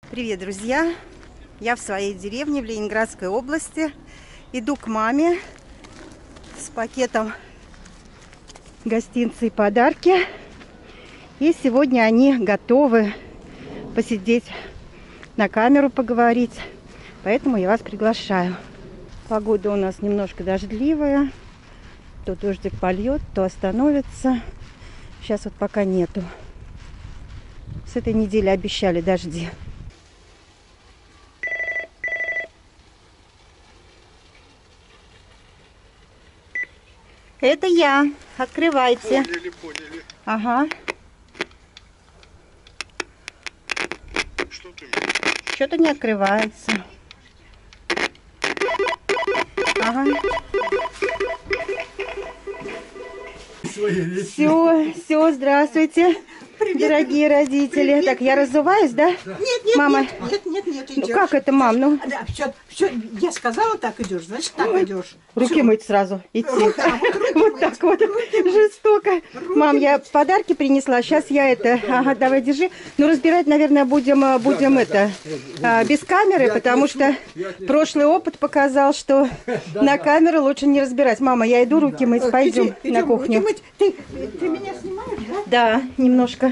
Привет, друзья! Я в своей деревне в Ленинградской области. Иду к маме с пакетом гостинцы и подарки. И сегодня они готовы посидеть на камеру, поговорить. Поэтому я вас приглашаю. Погода у нас немножко дождливая. То дождик польет, то остановится. Сейчас вот пока нету. С этой недели обещали дожди. Это я. Открывайте. Поняли. Ага. Что ты? Что-то не открывается. Ага. Все, здравствуйте. Привет. Дорогие родители. Привет. Так, я разуваюсь, да? Нет, мама. Нет, идешь. Ну как это, мам? Ну, да, все, я сказала, так идешь, значит, так идешь. руки мыть сразу, идти. Вот так вот, жестоко. Мам, я подарки принесла, сейчас я это, ага, давай, держи. Ну, разбирать, наверное, будем это, без камеры, потому что прошлый опыт показал, что на камеру лучше не разбирать. Мама, я иду руки мыть, пойдем на кухню. Ты меня снимаешь, да? Да, немножко.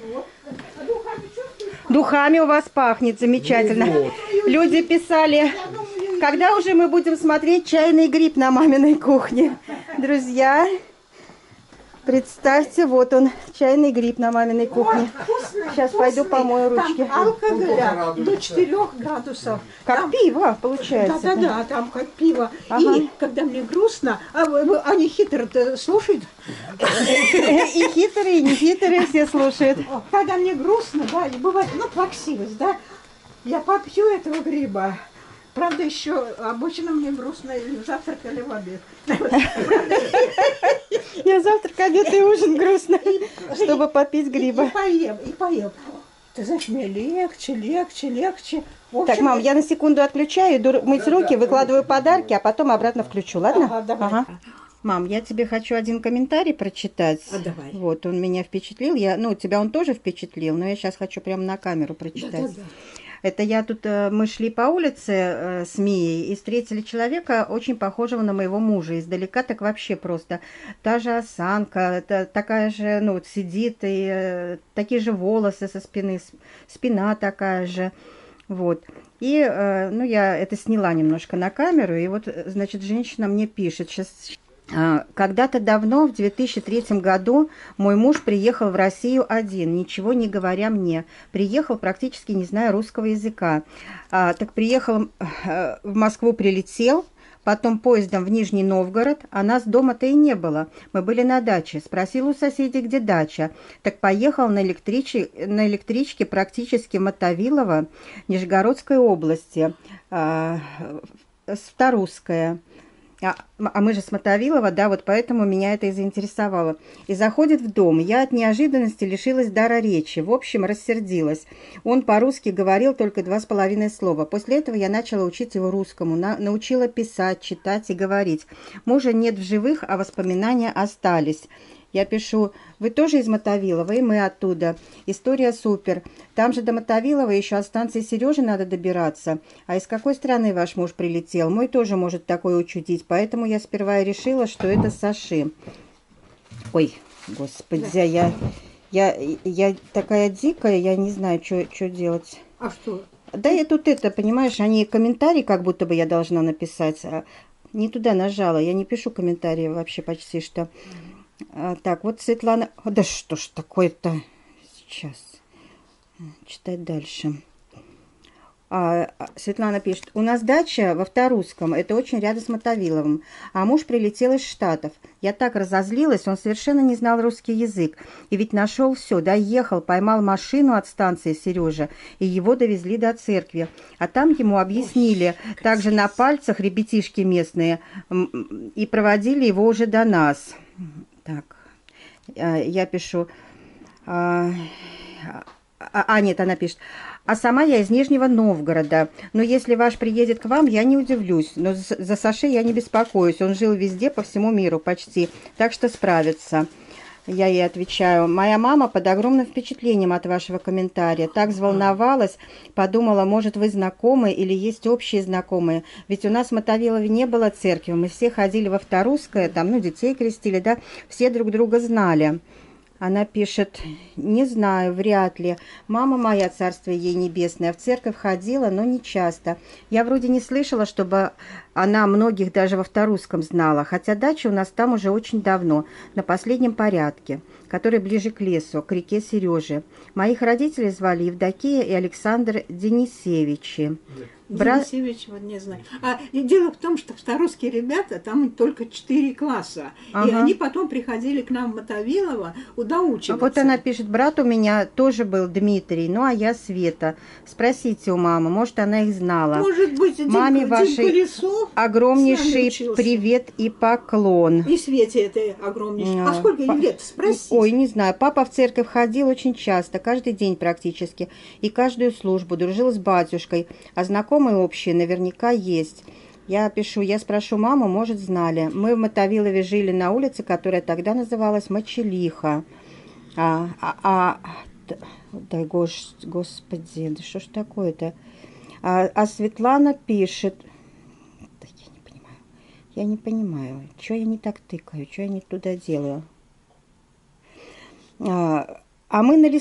Духами у вас пахнет замечательно. Люди писали, когда уже мы будем смотреть «Чайный гриб» на маминой кухне. Друзья, представьте, вот он, чайный гриб на маминой кухне. Сейчас пойду помою ручки. Там алкоголя до 4 градусов. Как там... пиво получается. Да, там как пиво. Ага. И когда мне грустно, они хитро слушают. И хитрые, и не хитрые все слушают. Когда мне грустно, да, и бывает, плаксивость, да, я попью этого гриба. Правда, еще обычно мне грустно или завтрак, или в обед. Я завтрак, обед и ужин грустно, чтобы попить гриба. И поем. Ты знаешь, мне легче. Так, мам, я на секунду отключаю, иду мыть руки, выкладываю подарки, а потом обратно включу, ладно? Ага, давай. Ага. Мам, я тебе хочу один комментарий прочитать. Давай. Вот, он меня впечатлил. Тебя он тоже впечатлил, но я сейчас хочу прямо на камеру прочитать. Да. Это мы шли по улице с Мией и встретили человека, очень похожего на моего мужа. Издалека так вообще просто. Та же осанка, такая же, сидит, и такие же волосы со спины, спина такая же. Вот. И, я это сняла немножко на камеру, и вот, значит, женщина мне пишет, сейчас... Когда-то давно, в 2003 году, мой муж приехал в Россию один, ничего не говоря мне. Приехал, практически не зная русского языка. Так приехал в Москву, прилетел, потом поездом в Нижний Новгород, а нас дома-то и не было. Мы были на даче. Спросил у соседей, где дача. Так поехал на электричке практически в Мотовилово, Нижегородской области, Старусская. А мы же с Мотовилова, да, вот поэтому меня это и заинтересовало. И заходит в дом. Я от неожиданности лишилась дара речи. В общем, рассердилась. Он по-русски говорил только 2,5 слова. После этого я начала учить его русскому. Научила писать, читать и говорить. Мужа нет в живых, а воспоминания остались. Я пишу: вы тоже из Мотовилова, и мы оттуда. История супер. Там же до Мотовилова еще от станции Сережи надо добираться. А из какой страны ваш муж прилетел? Мой тоже может такое учудить. Поэтому я сперва и решила, что это Саши. Ой, господи, я такая дикая, я не знаю, что делать. А что? Да я тут понимаешь, они комментарии как будто бы я должна написать. Не туда нажала, я не пишу комментарии вообще почти что. Так, вот Светлана... Да что ж такое-то? Сейчас. Читать дальше. Светлана пишет: у нас дача во Вторусском, это очень рядом с Мотовиловым, а муж прилетел из Штатов. Я так разозлилась, он совершенно не знал русский язык. И ведь нашел все, доехал, поймал машину от станции Сережа, и его довезли до церкви. А там ему объяснили, также на пальцах ребятишки местные, и проводили его уже до нас. Так, я пишу... нет, она пишет: а сама я из Нижнего Новгорода. Но если ваш приедет к вам, я не удивлюсь. Но за Саши я не беспокоюсь. Он жил везде, по всему миру почти. Так что справится. Я ей отвечаю: моя мама под огромным впечатлением от вашего комментария. Так взволновалась, подумала, может, вы знакомы или есть общие знакомые. Ведь у нас в Мотовилове не было церкви, мы все ходили во Вторусское, там, ну, детей крестили, да, все друг друга знали. Она пишет: не знаю, вряд ли. Мама моя, царствие ей небесное, в церковь ходила, но не часто. Я вроде не слышала, чтобы она многих даже во Вторусском знала, хотя дача у нас там уже очень давно, на последнем порядке, который ближе к лесу, к реке Сережи. Моих родителей звали Евдокия и Александр Денисевичи. Денисевич, вот не знаю. И дело в том, что вторусские ребята, там только 4 класса. И они потом приходили к нам в Мотовилово доучиваться. Вот она пишет: брат у меня тоже был Дмитрий, ну а я Света. Спросите у мамы, может, она их знала. Может быть, маме вашей огромнейший привет и поклон. И Свете это огромнейший. А сколько ей лет? Спросите. Ой, не знаю. Папа в церковь ходил очень часто, каждый день практически. И каждую службу. Дружил с батюшкой. А знакомые общие наверняка есть. Я пишу, я спрошу маму, может, знали. Мы в Мотовилове жили на улице, которая тогда называлась Мочелиха. Да, господи, да что ж такое-то? А Светлана пишет... Да я не понимаю, что я не так тыкаю, что я не туда делаю. А мы на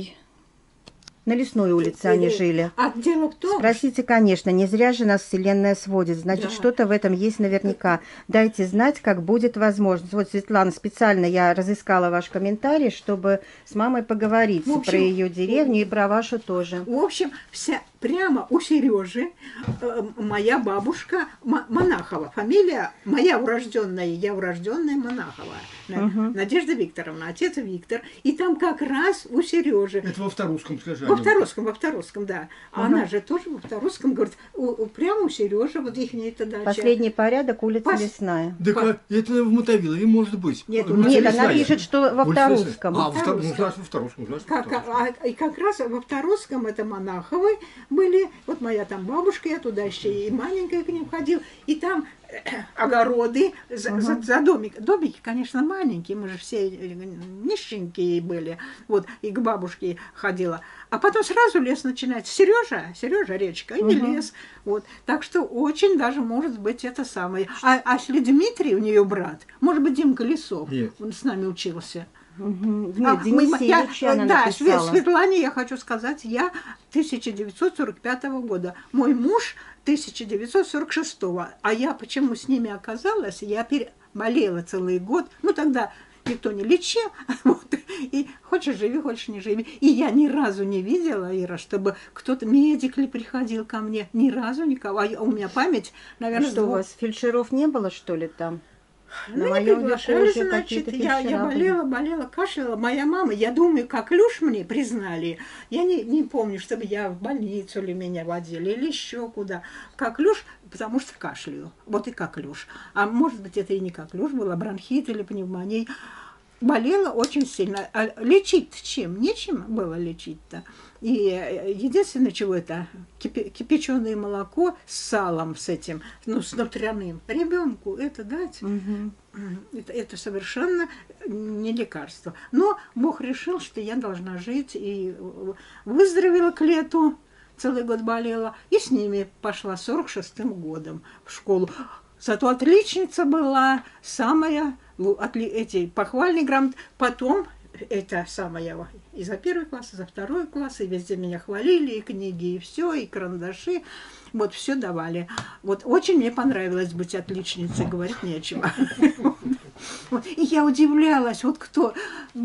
Лесной улице они жили. А дело в том... Спросите, конечно, не зря же нас Вселенная сводит. Значит, что-то в этом есть наверняка. Дайте знать, как будет возможность. Вот, Светлана, специально я разыскала ваш комментарий, чтобы с мамой поговорить про ее деревню и про вашу тоже. В общем, прямо у Сережи моя бабушка Монахова. Фамилия моя урожденная, я урожденная Монахова. Надежда Викторовна, отец Виктор. И там как раз у Сережи. Это во Вторусском, скажи. Во Вторусском, да. А она же тоже во Вторусском, говорит, прямо у Сережи, вот их это дача. Последний порядок, улица Лесная. Да это в Мотовилове, может быть. Нет, она пишет, что во Вторусском. Во Вторусском. И как раз во Вторусском это Монаховы были. Вот моя там бабушка, я туда еще и маленькая к ним ходил. И там огороды за домик. Домики, конечно, маленькие, мы же все нищенькие были. Вот, и к бабушке ходила. А потом сразу лес начинается. Сережа речка, и лес. Вот. Так что очень даже может быть это самое. А если Дмитрий, у нее брат, может быть, Димка Лесов, он с нами учился. Нет, Денисевич она написала. Светлане я хочу сказать, я 1945 года. Мой муж 1946. А я почему с ними оказалась? Я болела целый год. Ну, тогда никто не лечил. Вот. И хочешь живи, хочешь не живи. И я ни разу не видела, Ира, чтобы кто-то, медик ли, приходил ко мне. Ни разу никого. А у меня память, наверное... Что, у вас фельдшеров не было, что ли, там? Ну, не приглашали, значит, я болела, кашляла. Моя мама, я думаю, как Люш мне признали. Я не помню, чтобы я в больницу ли меня водили, или еще куда. Как Люш, потому что кашляю. Вот и как Люш. А может быть, это и не как Люш, была бронхит или пневмония. Болела очень сильно. А лечить чем? Нечем было лечить-то. И единственное, чего это, кипяченое молоко с салом, с этим, ну, с внутренним. Ребенку это дать, это совершенно не лекарство. Но Бог решил, что я должна жить, и выздоровела к лету, целый год болела, и с ними пошла 46-м годом в школу. Зато отличница была, самая, эти похвальные грамоты. Потом это самое и за первый класс, и за второй класс, и везде меня хвалили, и книги, и все, и карандаши. Вот все давали. Вот очень мне понравилось быть отличницей, говорить нечего. И я удивлялась, вот кто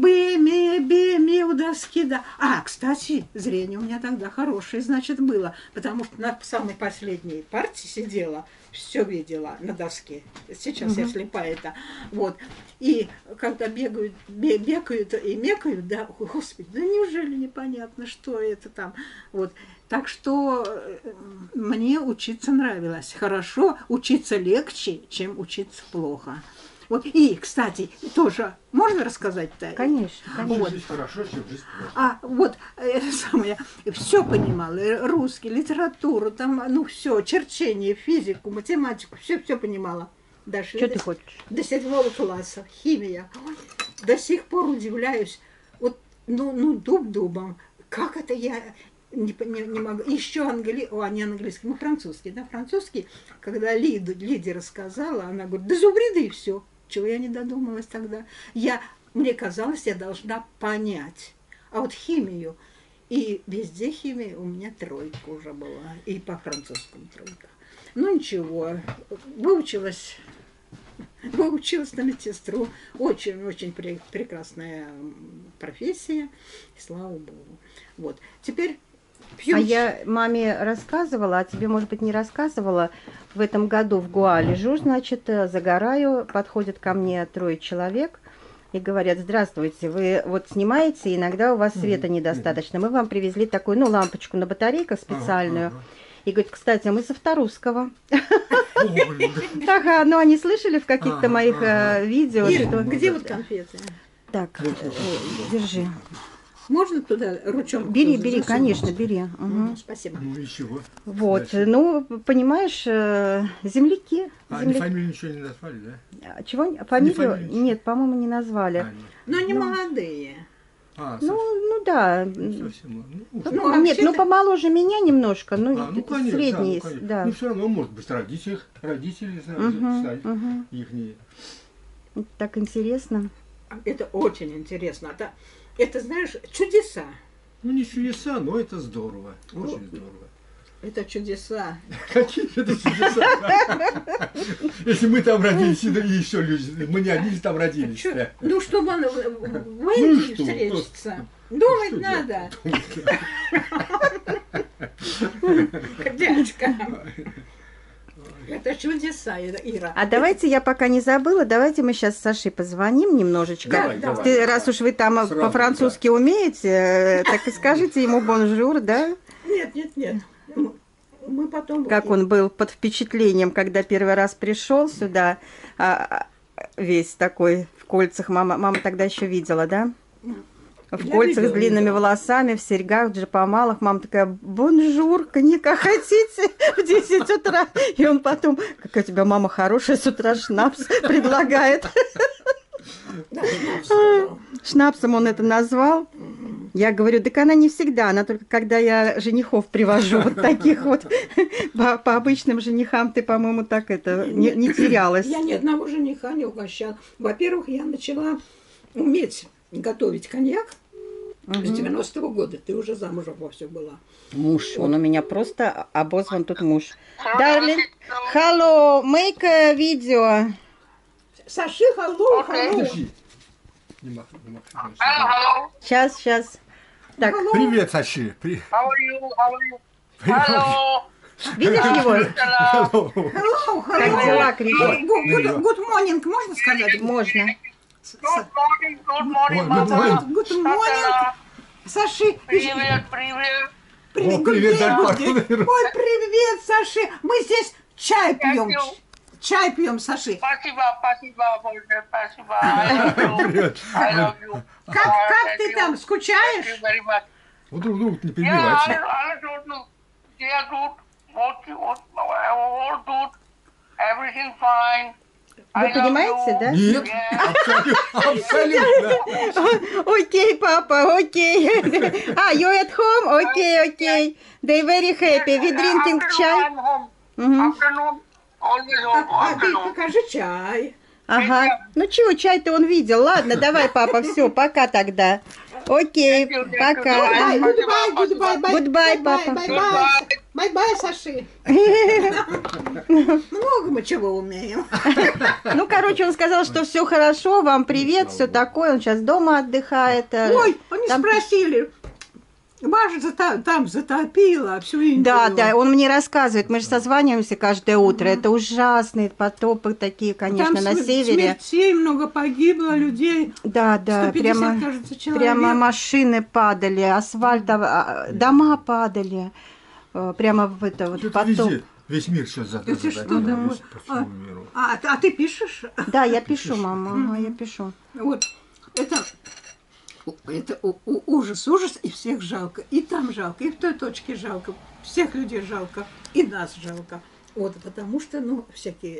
бе-ме у доски, да. А, кстати, зрение у меня тогда хорошее, значит, было, потому что на самой последней партии сидела, все видела на доске. Сейчас я слепая-то. Вот. И когда бегают и мекают, да, господи, да неужели непонятно, что это там. Вот. Так что мне учиться нравилось. Хорошо, учиться легче, чем учиться плохо. Вот. И, кстати, тоже можно рассказать-то? Конечно, конечно. Вот. Жизнь хорошо, чем жизнь плохо. Вот самое, все понимала, русский, литературу, там, ну, все, черчение, физику, математику, все понимала. Что ты хочешь? До 7 класса, химия. Ой, до сих пор удивляюсь. Вот, ну дуб дубом. Как это я не могу. Еще не английский, французский. Да, французский, когда Лиде рассказала, она говорит, да зубриды и все. Чего я не додумалась тогда? Мне казалось, я должна понять. А вот химию, и везде химия у меня 3 уже была, и по французскому 3. Ну ничего, выучилась на медсестру. Очень-очень прекрасная профессия, и слава богу. Вот, теперь пью. А я маме рассказывала, а тебе, может быть, не рассказывала. В этом году в Гоа лежу, значит, загораю, подходят ко мне 3 человек и говорят, здравствуйте, вы вот снимаете, иногда у вас света недостаточно. Мы вам привезли такую, лампочку на батарейках специальную. И говорит, кстати, мы со Вторусского. Ага, ну они слышали в каких-то моих видео. Где вот конфеты? Так, держи. Можно туда ручонку? Бери, конечно, бери. Спасибо. Ну и чего? Вот, ну, понимаешь, земляки. Они фамилию ничего не назвали, да? Чего? Фамилию? Нет, по-моему, не назвали. Но не молодые. Ну да. Совсем. Нет, помоложе меня немножко, конечно, средний, да. Ну, все равно, может быть, родители знают, их. Так интересно. Это очень интересно. Это, знаешь, чудеса. Ну, не чудеса, но это здорово. Очень здорово. Это чудеса. Какие это чудеса? Если мы там родились, и еще люди, мы не одни там родились. Ну, чтобы он в Индии встретиться. Думать надо. Дядька. Это чудеса, Ира. А давайте, я пока не забыла, давайте мы сейчас с Сашей позвоним немножечко. Давай. Раз уж вы там сразу, по-французски умеете, так и скажите ему бонжур, да? Нет. Мы потом... Как он был под впечатлением, когда первый раз пришел сюда, весь такой в кольцах. Мама тогда еще видела, да? В кольцах с длинными волосами, в серьгах, в джапамалах. Мама такая, бонжур, коньяка хотите в 10 утра? И он потом, какая у тебя мама хорошая, с утра шнапс предлагает. Шнапсом он это назвал. Я говорю, так она не всегда, она только когда я женихов привожу, вот таких вот. По обычным женихам ты, по-моему, так не терялась. Я ни одного жениха не угощала. Во-первых, я начала уметь готовить коньяк с 90-го года. Ты уже замужем вовсю была. Муж, он у меня просто обозван тут муж. Darling, hello, make a video. Саши, hello. Сейчас. Так. Привет, Саши. How are you? Видишь его? Hello. Как дела, кричит? Good morning, можно сказать? Можно. Good morning. Good morning. Саши. Привет. О, привет, Ой, привет, Саши. Мы здесь чай пьем. Чай пьем, Саши. Спасибо. I love you. Как ты там, скучаешь? Вот друг не перебивайте. Everything fine. Вы понимаете, да? Нет, абсолютно. Окей, папа, окей. You at home? Окей. They very happy. We drinking чай. Afternoon. Always home. Ты покажи чай. Ага. Ну чего, чай-то он видел. Ладно, давай, папа, все, пока тогда. Окей, пока. Goodbye, папа. Бай-бай, Саши. Много мы чего умеем. Ну, короче, он сказал, что все хорошо, вам привет, все такое. Он сейчас дома отдыхает. Ой, они спросили. Вас же там затопило всю Индию. Да, он мне рассказывает, мы же созваниваемся каждое утро, это ужасные потопы такие, конечно, там на севере. Смертей много погибло людей. Да, 150, кажется, прямо машины падали, асфальт, дома падали, прямо в это вот потоп. Весь мир сейчас затопил по всему миру. А ты пишешь? Да, я пишу, мама, я пишу. Вот, это ужас, и всех жалко. И там жалко, и в той точке жалко. Всех людей жалко, и нас жалко. Вот, потому что, всякие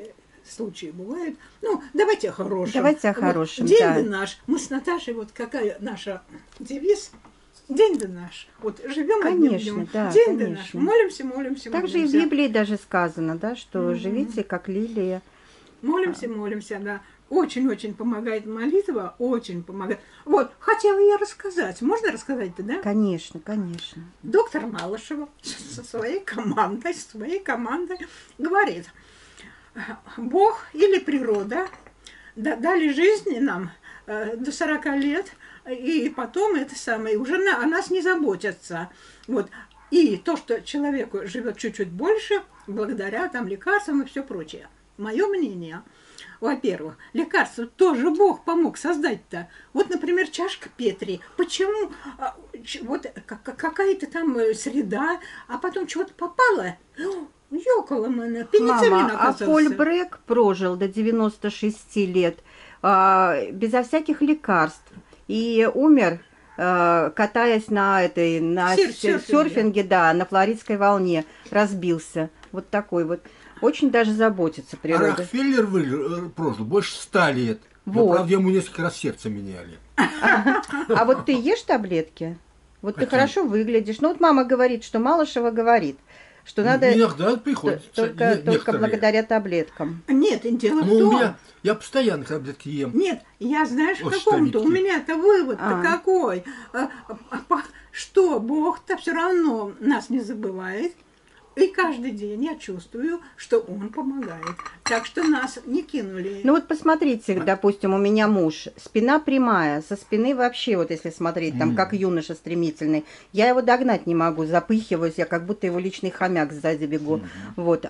случаи бывают. Ну, давайте о хорошем. Давайте о хорошем, вот, да. день да наш. Мы с Наташей, вот какая наша девиз. День да наш. Вот живем одним днем. Да, день конечно. да наш. Молимся, молимся, так молимся. же и в Библии даже сказано, да, что живите как лилии. Молимся, молимся, да. Очень-очень помогает молитва, очень помогает. Вот, хотела я рассказать. Можно рассказать-то, да? Конечно, конечно. Доктор Малышева со своей командой говорит, Бог или природа дали жизни нам до 40 лет, и потом это самое, уже о нас не заботятся. Вот. И то, что человеку живет чуть-чуть больше, благодаря там лекарствам и все прочее. Мое мнение, во-первых, лекарство тоже Бог помог создать-то. Вот, например, чашка Петри. Почему вот какая-то там среда, а потом чего-то попало? Ёкала-мана, пенициллин оказался. А Поль Брек прожил до 96 лет безо всяких лекарств и умер, катаясь на серфинге, да, на флоридской волне, разбился. Вот такой вот. Очень даже заботится природа. А Рокфеллер прожил больше 100 лет. Вот. Но, правда, ему несколько раз сердце меняли. А вот ты ешь таблетки? Вот ты хорошо выглядишь. Ну вот мама говорит, что Малышева говорит, что надо иногда приходится только благодаря таблеткам. Нет, дело в том... Я постоянно таблетки ем. Нет, я знаешь, в каком-то. У меня-то вывод-то какой. Что Бог-то все равно нас не забывает. И каждый день я чувствую, что Он помогает. Так что нас не кинули. Ну вот посмотрите, допустим, у меня муж, спина прямая, со спины вообще, вот если смотреть, там как юноша стремительный, я его догнать не могу, запыхиваюсь, я как будто его личный хомяк сзади бегу. Вот.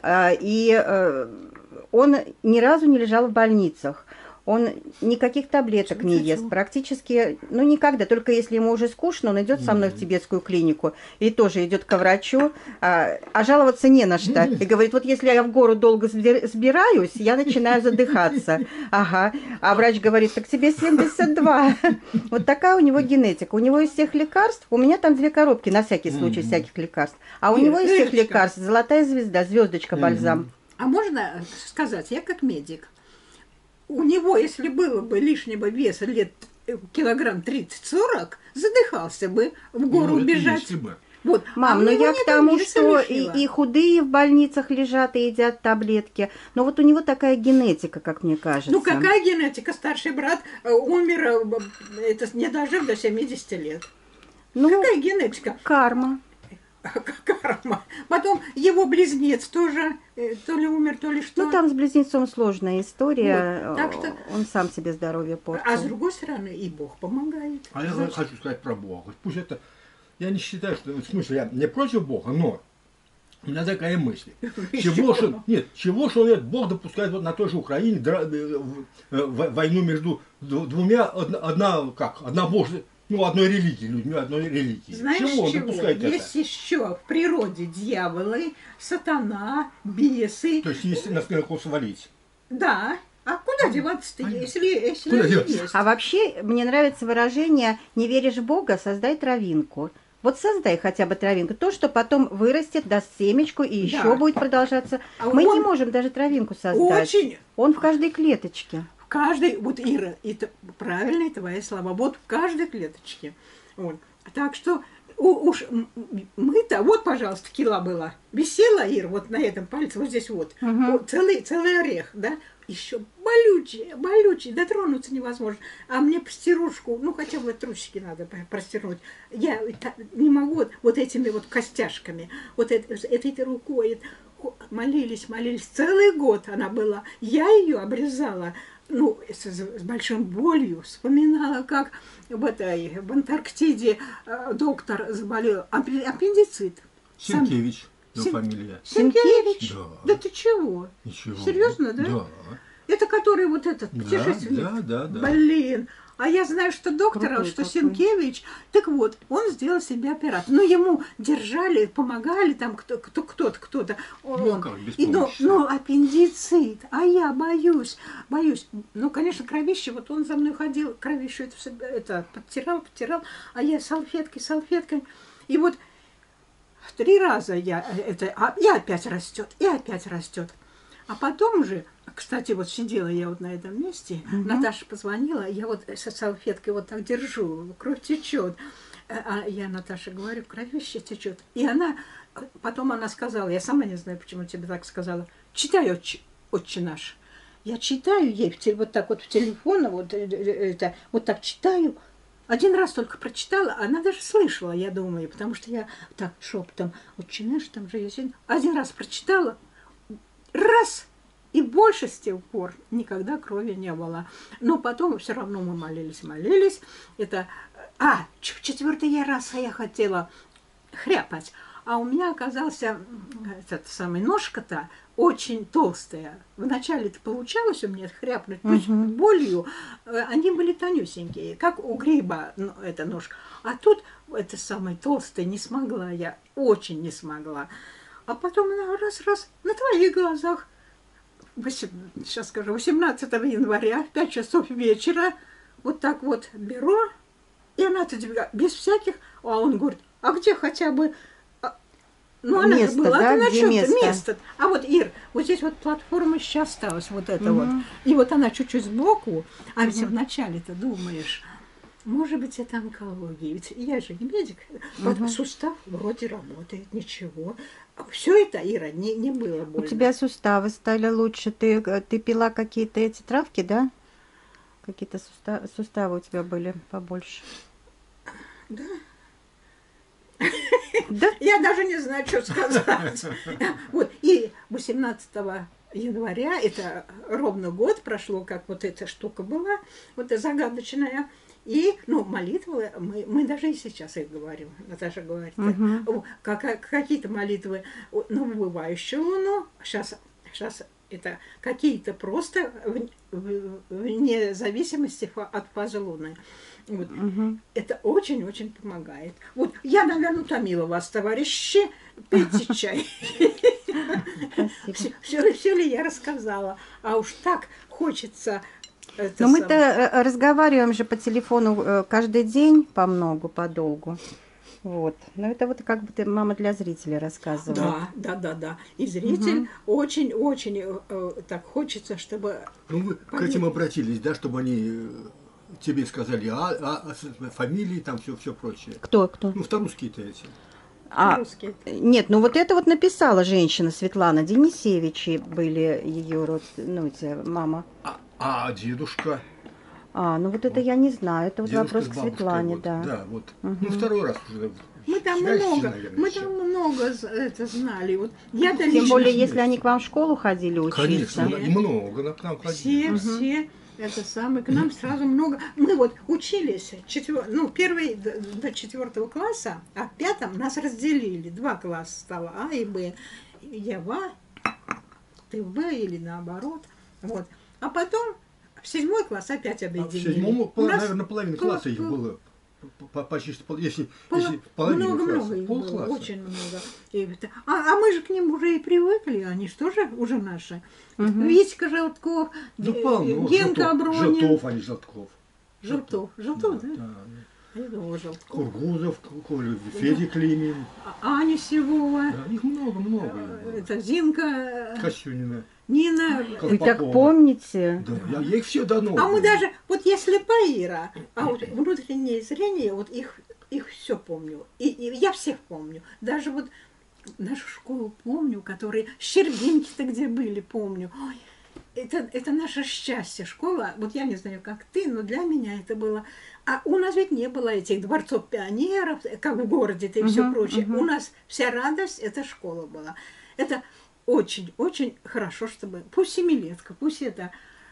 Он ни разу не лежал в больницах. Он никаких таблеток не ест, практически, ну никогда, только если ему уже скучно, он идет со мной в тибетскую клинику и тоже идет к врачу, а жаловаться не на что. И говорит, вот если я в гору долго сбираюсь, я начинаю задыхаться. Ага. А врач говорит, так тебе 72. Вот такая у него генетика. У него из всех лекарств, у меня там 2 коробки на всякий случай всяких лекарств, а у него из всех лекарств золотая звезда, звездочка, бальзам. А можно сказать, я как медик, у него, если было бы лишнего веса лет килограмм 30-40, задыхался бы в гору бежать. Вот. Мам, но я к тому, что и худые в больницах лежат и едят таблетки. Но вот у него такая генетика, как мне кажется. Ну какая генетика? Старший брат умер, не дожив до 70 лет. Ну, какая генетика? Карма. Карма. Потом его близнец тоже то ли умер, то ли что. Ну, там с близнецом сложная история. Вот. Так что... Он сам себе здоровье портил. А с другой стороны, и Бог помогает. А я хочу сказать про Бога. Пусть это... Я не считаю, что... В смысле, я не против Бога, но... У меня такая мысль. Чего же Бог допускает вот на той же Украине войну между двумя... одной религии, людьми одной религии. Знаешь, чего? Есть еще в природе дьяволы, сатана, бесы. То есть есть на кого свалить. Да. А куда деваться-то, если есть? А вообще, мне нравится выражение «не веришь в Бога, создай травинку». Вот создай хотя бы травинку. То, что потом вырастет, даст семечку и еще будет продолжаться. Мы не можем даже травинку создать. Он в каждой клеточке. Вот, Ира, это правильная твоя слова, вот в каждой клеточке. Вот. Так что уж мы-то, вот, пожалуйста, кила была, висела, Ира, вот на этом пальце, вот здесь вот, вот целый орех, да, еще болючий, дотронуться невозможно. А мне постирушку, ну, хотя бы трусики надо простернуть. Я не могу вот этими вот костяшками, вот этой рукой. Молились, целый год она была. Я ее обрезала, ну, с большой болью, вспоминала, как в Антарктиде доктор заболел аппендицит. Сенкевич, фамилия. Сенкевич? Да. Да ты чего? Ничего. Серьезно, да? Да. Это который вот этот путешественник? Да. Блин. А я знаю, что доктора, что Сенкевич, так вот, он сделал себе операцию. Ну, ему держали, помогали там кто-то. Ну, аппендицит. А я боюсь. Ну, конечно, кровище, вот он за мной ходил, кровище это подтирал, а я салфеткой. И вот 3 раза и опять растет. А потом уже, кстати, вот сидела я вот на этом месте, Наташа позвонила, я вот со салфеткой вот так держу, кровь течет. А я Наташе говорю, кровище течет. И потом она сказала, я сама не знаю, почему тебе так сказала, читай «Отче наш». Я читаю ей вот так вот в телефон, вот так читаю. Один раз только прочитала, она даже слышала, я думаю, потому что я так шепотом, «Отче наш», там же есть. Один раз прочитала, раз, и больше с тех пор никогда крови не было. Но потом все равно мы молились. Это, в четвертый раз я хотела хряпать. А у меня оказался этот самый ножка-то очень толстая. Вначале-то получалось у меня хряпнуть, пусть болью. Они были тонюсенькие, как у гриба эта ножка. А тут это самое толстое не смогла я, очень не смогла. А потом она раз, на твоих глазах, сейчас скажу, 18 января, 5 часов вечера, вот так вот беру, и она без всяких, а он говорит, а где хотя бы, ну она место, же была, да? это на чем-то место? место. А вот, Ир, вот здесь вот платформа еще осталась, вот это вот. И вот она чуть-чуть сбоку, а ведь вначале-то думаешь, может быть, это онкология, ведь я же не медик, вот сустав вроде работает, ничего. Все это, Ира, не было больно. У тебя суставы стали лучше, ты пила какие-то эти травки, да? Какие-то суставы у тебя были побольше. Да. Да? Я даже не знаю, что сказать. Вот, и 18 января, это ровно год прошло, как вот эта штука была, вот эта загадочная. И, молитвы, мы даже и сейчас их говорим, Наташа говорит, какие-то молитвы на выбывающую луну, сейчас это какие-то просто вне зависимости от фазы луны. Вот. Это очень-очень помогает. Вот я, наверное, утомила вас, товарищи. Пейте чай. Все ли я рассказала? А уж так хочется... Но мы-то разговариваем же по телефону каждый день подолгу. Вот. Но это вот как бы ты, мама, для зрителей рассказывала. Да. И зритель очень-очень так хочется, чтобы... Ну, вы к этим обратились, да, чтобы они тебе сказали фамилии, там все прочее. Кто? Ну, вторусские-то эти. Нет, ну вот это вот написала женщина Светлана Денисевич, были ее мама. А дедушка? Ну вот это я не знаю, это вот дедушка вопрос к Светлане, вот, да. Да, вот. Ну, второй раз уже. Мы там много это знали. Вот я Тем более, если они к вам в школу ходили учиться. Конечно, и много к нам ходили. Все. Это самое, к нам сразу много. Мы вот учились, первый до 4 класса, а в 5 нас разделили. 2 класса стало, А и Б. Я в А, ты в Б или наоборот. Вот. А потом в 7 класс опять объединили. В 7, наверное, половина класса их было. Почти, если половина много их было, очень много. А мы же к ним уже и привыкли, они же тоже уже наши. Витька Желтков, Генка Абронин. Желтов, а не Желтков. Желтов, да? Я думала, Желтков. Кургузов, Федя Климин. Аня Сивова. Да, их много. Это Зинка. Косюнина. Нина. Вы так помните? Да, я их все давно. А мы даже, вот если Ира, а вот внутреннее зрение, вот их все помню. И я всех помню. Даже вот нашу школу помню, которые Щербинки-то где были, помню. Ой, это наше счастье. Школа, вот я не знаю, как ты, но для меня это было... А у нас ведь не было этих дворцов пионеров, как в городе-то и все прочее. У нас вся радость, это школа была. Это очень-очень хорошо, чтобы... Пусть 7-летка, пусть это...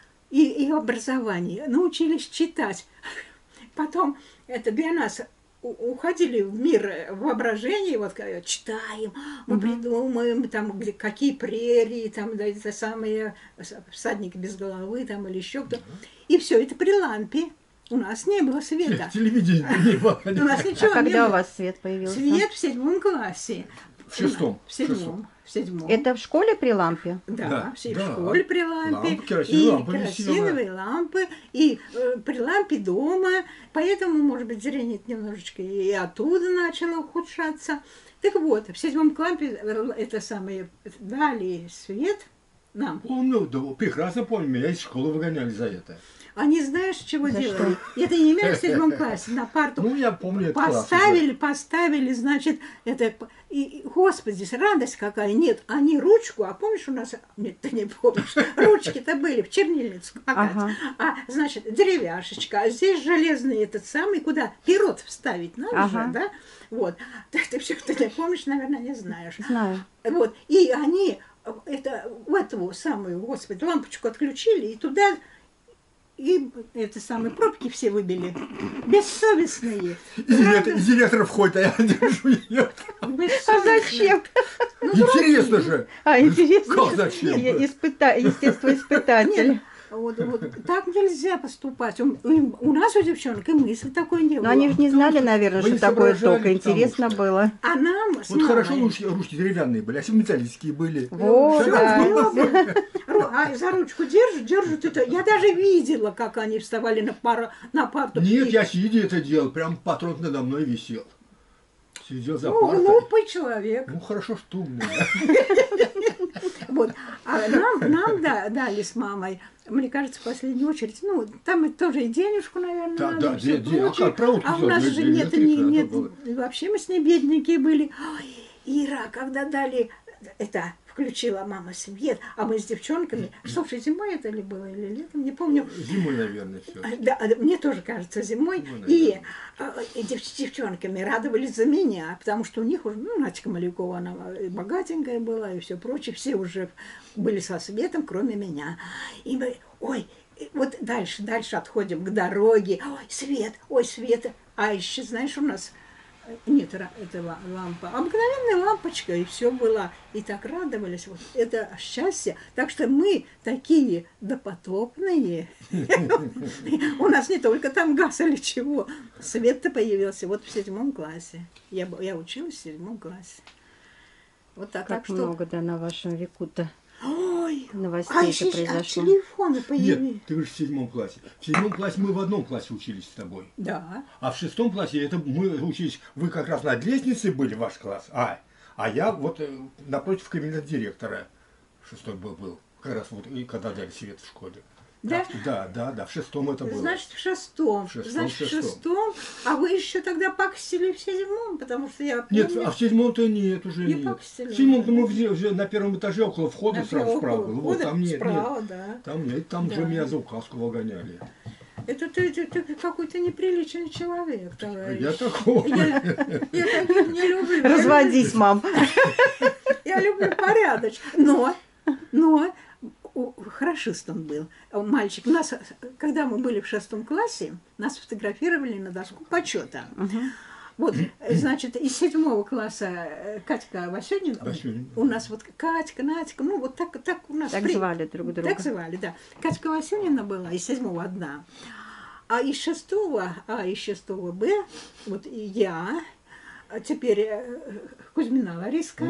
И образование. Научились читать. Потом это для нас... Уходили в мир воображения, вот читаем, мы придумаем, там, какие прерии, там, да, это самые всадники без головы, там, или еще кто. И все это при лампе. У нас не было света. Телевидение не было. У нас ничего не было. Когда у вас свет появился? Свет в 7 классе. В 6. В 7. Это в школе при лампе? Да, в школе при лампе. Керосиновые лампы, и при лампе дома. Поэтому, может быть, зрение немножечко и оттуда начало ухудшаться. Так вот, в 7 классе это самое дали свет, нам. Помню, да, прекрасно помню, меня из школы выгоняли за это. Они, знаешь, чего За делали? Это не имели в 7 классе, на парту. Ну, я помню, это класс Поставили, значит, это, и, господи, радость какая. Нет, они ручку, а помнишь у нас, нет, ты не помнишь, ручки-то были в чернильницу макать. А, значит, деревяшечка, а здесь железный этот самый, куда перо вставить надо же, да? Вот. Ты все, ты не помнишь, наверное, не знаешь. Знаю. Вот, и они, это, в эту самую, господи, лампочку отключили, и туда... И это самые пробки все выбили. Бессовестные. Из директора входит, а я держу ее. А зачем? Интересно же. Интересно. Как зачем? Естествоиспытатель. Вот, так нельзя поступать. У нас у девчонок и мысли такой не было. Но они же не знали, наверное, Вы что не такое соображали, ток. Интересно потому что- было. А нам с Вот хорошо мамой- ручки деревянные были, а все металлические были. Вот, Всё да. было бы. А за ручку держат это. Я даже видела, как они вставали на парту. Нет, И- я сидя это делал, прям патрон надо мной висел. Сидел за Ну, партой. глупый человек. Ну, хорошо, что умный. Вот. А нам дали с мамой, мне кажется, в последнюю очередь, ну, там тоже и денежку, наверное, Да, надо, да, всё а прочее. как, проводку А у сделать нас для же нет, электрика, надо было. вообще мы с ней бедненькие были. Ой, Ира, когда дали, это, включила мама свет, а мы с девчонками, что же, зимой это ли было или летом, не помню. Зимой, наверное, все. Да, мне тоже кажется, зимой. Ну, И наверное. с девчонками радовались за меня, потому что у них уже, ну, Надька Малюкова, она и богатенькая была, и все прочее, все уже были со светом, кроме меня. И мы, ой, вот дальше отходим к дороге. Ой, свет. А еще, знаешь, у нас нет, это лампа. Обыкновенная лампочка, и все было. И так радовались. Вот это счастье. Так что мы такие допотопные. У нас не только там газ или чего. Свет-то появился вот в 7 классе. Я училась в 7 классе. Вот так. Как Так что... много, да, на вашем веку-то Ой, новостей-то произошло. телефоны появились. Нет, ты говоришь в 7 классе. В 7 классе мы в одном классе учились с тобой. Да. А в 6 классе это мы учились, вы как раз над лестницей были, ваш класс, а я вот напротив кабинета директора 6 был. Как раз вот, и когда дали свет в школе. Да? Да, в 6 это было. Значит, в 6. Значит, в 6. А вы еще тогда пакостили в 7, потому что я помню... Нет, а в 7-то нет, уже Не нет. пакостили. В 7-то мы уже на первом этаже около входа На сразу справа около было. Вот входа там нет, справа, нет. да. Там нет, там Да. уже меня за указку выгоняли. Это ты какой-то неприличный человек, товарищ. Я такой. Я таких не люблю. Разводись, мам. Я люблю порядочно. Но хорошист он был, мальчик. Нас, когда мы были в 6 классе, нас фотографировали на доску почета. Вот, значит, из 7 класса Катька Васюнина, у нас вот Катька, Надька, ну вот так у нас. Так звали друг друга. Так звали, да. Катька Васюнина была, из 7 одна. А из 6 Б, вот и я, а теперь Кузьмина Лариска,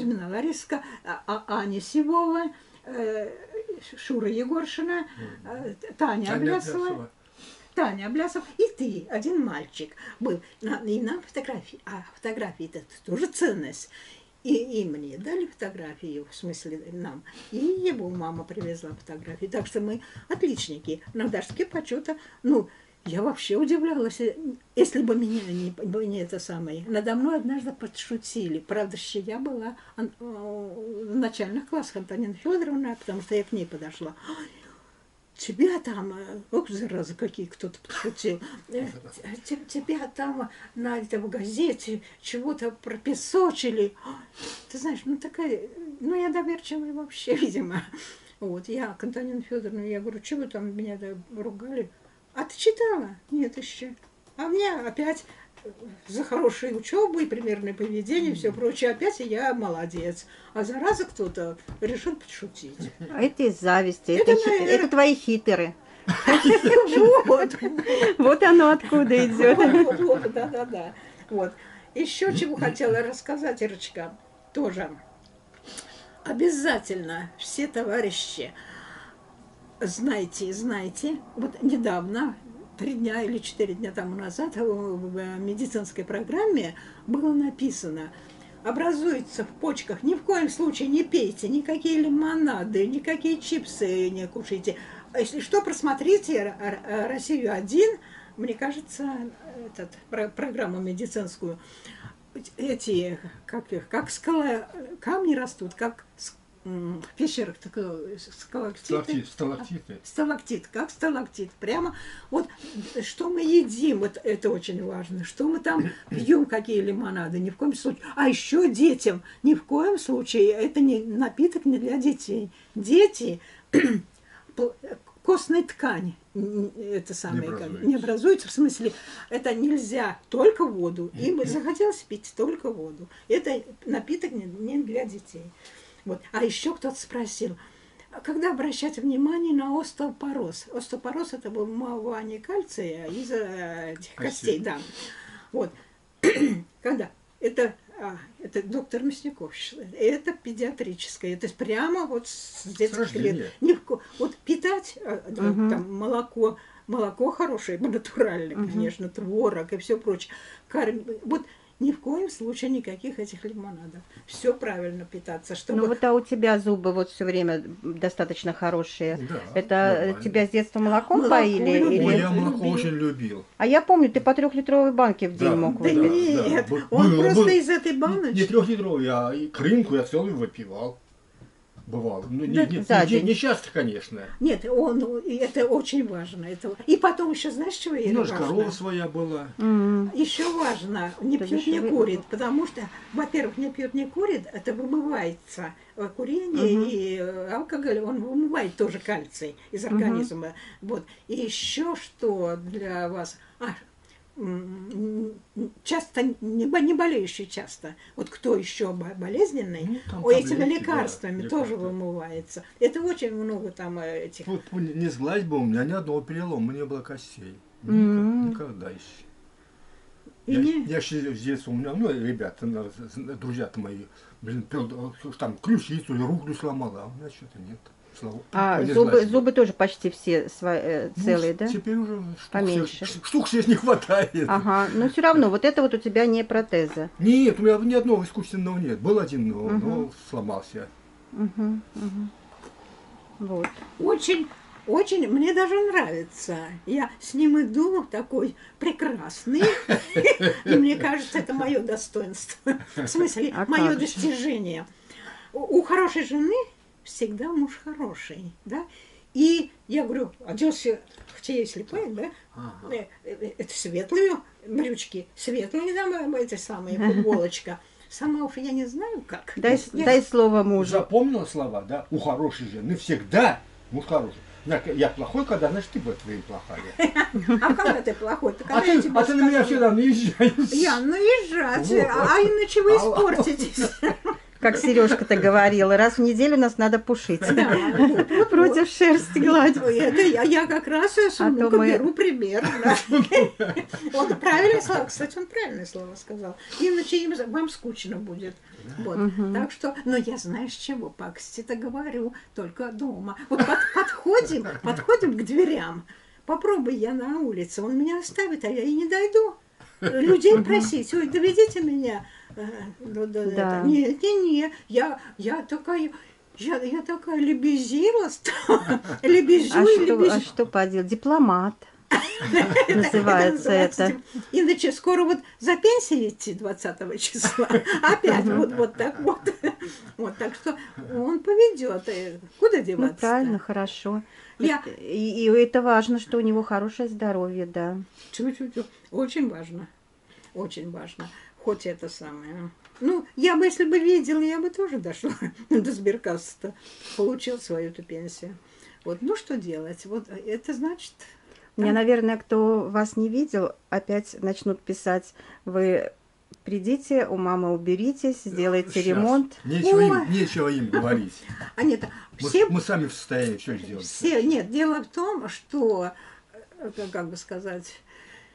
Аня Сивова, Шура Егоршина, Таня Аблясова. И ты, один мальчик был. И нам фотографии. А фотографии это тоже ценность. И мне дали фотографию, в смысле нам. И его мама привезла фотографии. Так что мы отличники. На доске почета, ну, я вообще удивлялась, если бы меня не это самое. Надо мной однажды подшутили. Правда, что я была в начальных классах Антонина Федоровна, потому что я к ней подошла. Тебя там, ох, зараза, какие кто-то подшутил, тебя там на этом газете чего-то пропесочили. Ты знаешь, ну такая, ну я доверчивая вообще, видимо. Вот, я к Антонине Федоровне, я говорю, чего вы там меня ругали? А ты читала? Нет еще. А мне опять за хорошую учебу и примерное поведение, и все прочее, опять я молодец. А зараза кто-то решил подшутить. А это из зависти. Это, Это, это твои хитеры. Вот. Вот оно откуда идет. Вот, да. Вот. Еще чего хотела рассказать, Ирочка, тоже. Обязательно все товарищи знайте, вот недавно, 3 дня или 4 дня тому назад в медицинской программе было написано: образуется в почках, ни в коем случае не пейте никакие лимонады, никакие чипсы не кушайте. А если что, просмотрите «Россию-1», мне кажется, программу медицинскую. Эти, как камни растут, как в пещерах, сталактит, как сталактит. Прямо вот что мы едим, вот это очень важно. Что мы там пьем, какие лимонады, ни в коем случае. А еще детям, ни в коем случае, это не напиток не для детей. Дети, костная ткань, это самое, не образуется, в смысле, это нельзя, только воду. Им захотелось пить только воду. Это напиток не для детей. Вот. А еще кто-то спросил, когда обращать внимание на остеопороз? Остеопороз – это вымывание кальция из этих костей. Да. Вот. Когда? Это доктор Мясников. Это педиатрическое. То есть прямо вот с детских лет. Вот питать там, молоко хорошее, натуральное, конечно, творог и все прочее. Вот ни в коем случае никаких этих лимонадов. Все правильно питаться, чтобы... Ну вот, а у тебя зубы вот все время достаточно хорошие. Да, это нормально. Тебя с детства молоком поили? Ой, я молоко очень любил. А я помню, ты по 3-литровой банке в день мог выпить. Нет, он просто из этой баночки. Не 3-литровый, а крынку я целую выпивал. Бывало. Ну, не часто, конечно. Нет, это очень важно. И потом еще, знаешь, чего важно? Немножко корова своя была. Еще важно, не пьет, не курит, потому что, во-первых, не пьет, не курит, это вымывается. Курение и алкоголь, он вымывает тоже кальций из организма. Вот. И еще что для вас... часто, не болеющий часто. Вот кто еще болезненный, этими лекарствами тоже вымывается. Это очень много там этих... Вот не сглазь бы, у меня ни одного перелома не было костей. Никогда еще. Я с детства, у меня, ребята, друзья-то мои, там ключицу или руку сломала, а у меня что-то нет. Зубы тоже почти все целые, да? Теперь уже поменьше. Штук 6 не хватает. Ага, но все равно, вот это вот у тебя не протеза. Нет, у меня ни одного искусственного нет. Был один, но сломался. Вот. Очень, мне даже нравится. Я с ним иду, такой прекрасный. И мне кажется, это мое достоинство. В смысле, мое достижение. У хорошей жены всегда муж хороший, да? И я говорю, оделся, хотя я слепая, да? Это светлые брючки, светлые там эти самые, футболочка. Сама уж я не знаю как. Дай слово мужу. Запомнила слова, да? У хорошей жены всегда муж хороший. Я плохой, когда, значит, ты бы плохая. А когда ты плохой? А ты на меня всегда наезжаешь. Я наезжать, а иначе вы испортитесь. Как Сережка-то говорила, раз в неделю нас надо пушить. Против шерсти гладить. Это я как раз беру пример. Вот правильное слово. Кстати, он правильное слово сказал. Иначе вам скучно будет. Вот. Так что, но я знаешь чего, пакости-то говорю, только дома. Вот подходим к дверям. Попробуй я на улице, он меня оставит, а я и не дойду. Людей просить, ой, доведите меня. Да. Не, я такая лебезила стала. Лебезю. А что поделать? Дипломат. Называется это. Иначе скоро вот за пенсию идти 20 числа. Опять вот так вот. Вот, так что он поведет. Куда деваться? Ну, правильно, хорошо. И это важно, что у него хорошее здоровье, да. Очень важно. Очень важно. Хоть это самое. Ну, я бы, если бы видела, я бы тоже дошла до сберкассы-то. Получил свою-то пенсию. Вот, ну что делать? Вот это значит... Меня, наверное, кто вас не видел, опять начнут писать, вы придите, у мамы уберитесь, сделайте ремонт. Нечего им говорить. Мы сами в состоянии все сделать. Нет, дело в том, что, как бы сказать...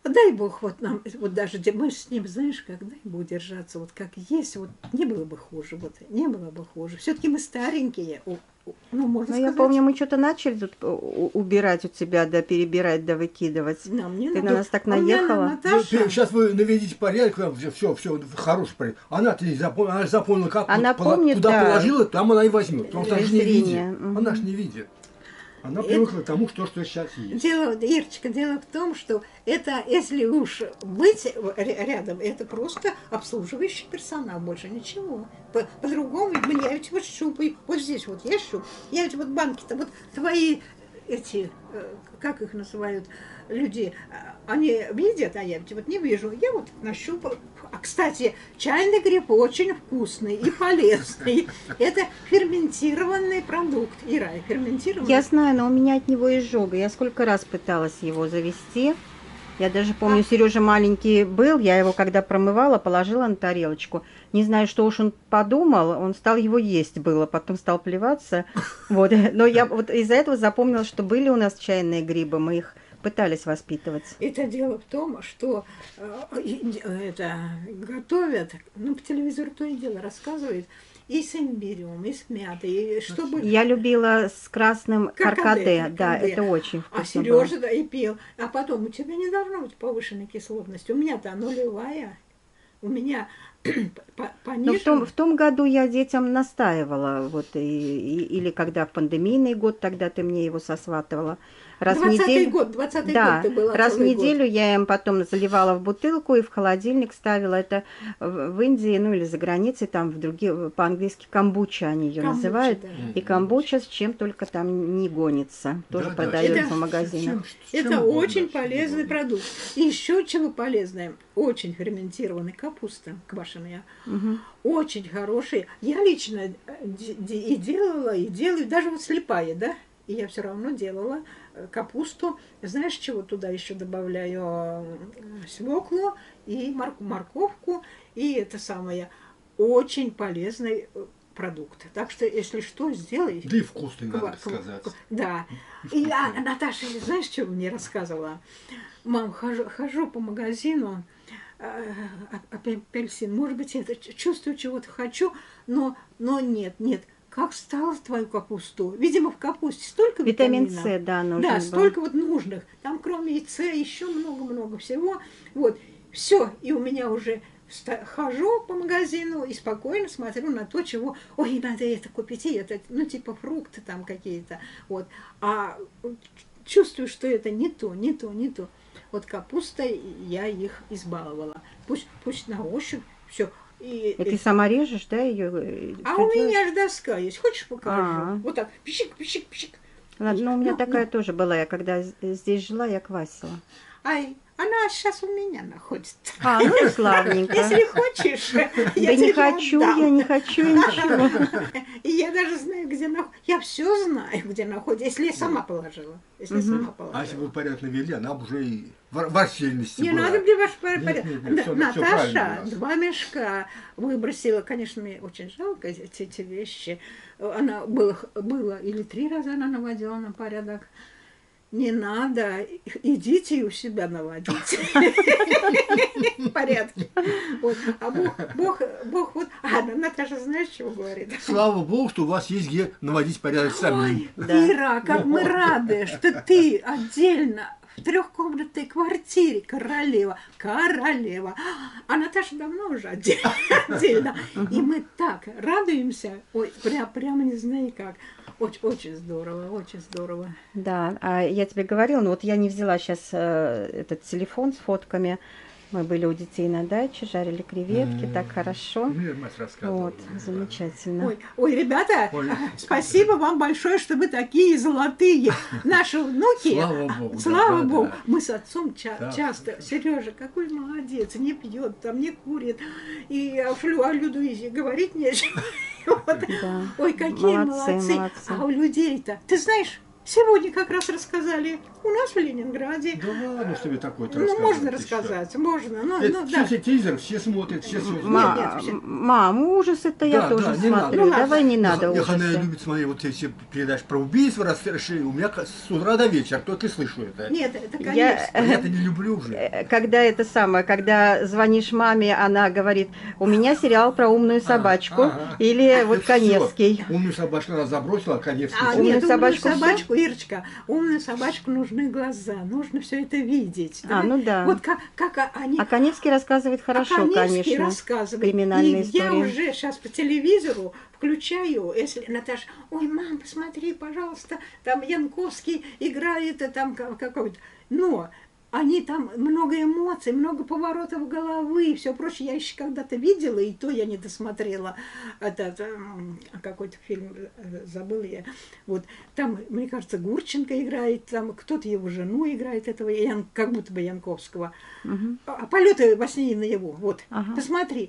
дай Бог вот нам, вот даже мы с ним, знаешь, как, дай Бог держаться, вот как есть, вот не было бы хуже, вот не было бы хуже. Все-таки мы старенькие, ну, можно сказать. Я помню, мы что-то начали тут убирать у тебя, да, перебирать, да, выкидывать. Нам не Ты надо. на нас так наехала. Сейчас вы наведите порядок, все, хороший порядок. Она-то не запомнила, она же запомнила, как она вот, помнит, куда да, положила, там она и возьмет. Потому что она же не видит. Угу. Она же не видит. Она привыкла к тому, что сейчас есть. Ирочка, дело в том, что это, если уж быть рядом, это просто обслуживающий персонал, больше ничего. По-другому, я ведь вот щупаю, вот здесь вот я щупаю, я ведь вот банки-то, вот твои эти, как их называют, люди, они видят, а я ведь вот не вижу, я вот нащупаю. А, кстати, чайный гриб очень вкусный и полезный. Это ферментированный продукт. Ира, ферментированный. Я знаю, но у меня от него изжога. Я сколько раз пыталась его завести. Я даже помню, Сережа маленький был, я его когда промывала, положила на тарелочку. Не знаю, что уж он подумал, он стал его есть было, потом стал плеваться. Вот. Но я вот из-за этого запомнила, что были у нас чайные грибы, мы их пытались воспитывать. Это дело в том, что это готовят, ну, по телевизору то и дело рассказывает, и с имбирем, и с мятой, и чтобы... Я любила с красным каркаде, да, это очень вкусно. А Сережа, да, и пил. А потом, у тебя не должно быть повышенной кислотности. У меня-то нулевая. У меня пониже. Но в том году я детям настаивала, вот, или когда в пандемийный год, тогда ты мне его сосватывала. Раз 20-й год ты была. Раз в неделю я им потом заливала в бутылку и в холодильник ставила. Это в Индии, ну или за границей, там в другие, по-английски камбуча они ее называют. Да. И камбуча с чем только там не гонится. Тоже продается в магазинах. Это очень полезный продукт. И еще чего полезное, очень ферментированная капуста квашеная. Угу. Очень хорошая. Я лично и делала, и делаю, даже вот слепая, да? И я все равно делала капусту. Знаешь, чего туда еще добавляю? Свеклу и морковку. И это самое очень полезный продукт. Так что, если что, сделай. Да и вкусный, надо сказать. Да. И Наташа, знаешь, что мне рассказывала? Мам, хожу по магазину, апельсин, может быть, это чувствую, чего-то хочу, но нет. Как стало твою капусту? Видимо, в капусте столько витамин витаминов. С, да, нужен. Да, столько вот нужных. Там, кроме С, еще много-много всего. Вот, все. И у меня уже хожу по магазину и спокойно смотрю на то, чего... Ой, надо это купить, и это, ну, типа фрукты там какие-то. Вот. А чувствую, что это не то. Вот капуста, я их избаловала. Пусть на ощупь все. И ты сама режешь, да, ее? А у меня же доска есть. Хочешь, покажу? Вот так, пищик. Ладно, у меня такая тоже была. Я когда здесь жила, я квасила. Ай, она сейчас у меня находится. Ну и славненько. Если хочешь, я не хочу, я не хочу ничего. И я даже знаю, где находится. Я все знаю, где находится, если я сама положила. А если бы порядок навели, она бы уже и в растерянности была. Не надо мне ваш порядок. Наташа 2 мешка выбросила. Конечно, мне очень жалко эти вещи. Она было или 3 раза она наводила на порядок. Не надо, идите и у себя наводите. В порядке. Вот. А Бог вот... Наташа, знаешь, чего говорит? Слава Богу, что у вас есть где наводить порядок сами. Ира, как мы рады, что ты отдельно в 3-комнатной квартире королева. А Наташа давно уже отдельно. И мы так радуемся. Ой, прямо не знаю как. Очень здорово. Да, а я тебе говорила, ну вот я не взяла сейчас этот телефон с фотками. Мы были у детей на даче, жарили креветки, так хорошо. Мне мать рассказывала. Вот, замечательно. Ой, ребята, спасибо вам большое, что вы такие золотые. Наши внуки, слава Богу, мы с отцом часто, Сережа, какой молодец, не пьет, там не курит. И о Людуизе говорить нечего. Ой, какие молодцы. А у людей-то, ты знаешь, сегодня как раз рассказали У нас в Ленинграде. Да ладно, что вы такое-то Ну, можно рассказываете, рассказать, можно. Ну, Это ну, все да. эти телевизоры, все смотрят, все Нет, Мам, ужас это я Да, тоже да, не надо. смотрю. Ну, Давай не надо Я ужаса. любит смотреть вот эти передачи про убийство, расширили. У меня с утра до вечера только и слышу это. Нет, это Я- конечно. А я-то не люблю уже. Когда это самое, когда звонишь маме, она говорит, у меня сериал про умную собачку, ага. или вот Это Каневский. всё. Умную собачку она забросила, а Каневский. А, всё. нет, умную собачку собачку, Ирочка, умную собачку нужны глаза, нужно все это видеть. А, ну да. Вот как они... А Каневский рассказывает хорошо, Каневский конечно. рассказывает. Криминальные И я истории. уже сейчас по телевизору включаю, если Наташа, ой, мам, посмотри, пожалуйста, там Янковский играет, там какой-то. Но они там много эмоций, много поворотов головы и все прочее. Я еще когда-то видела, и то я не досмотрела этот какой-то фильм, забыла я. Вот там, мне кажется, Гурченко играет, там кто-то его жену играет, этого как будто бы Янковского. Мгм. А полеты во сне и наяву. Вот, Ага. посмотри.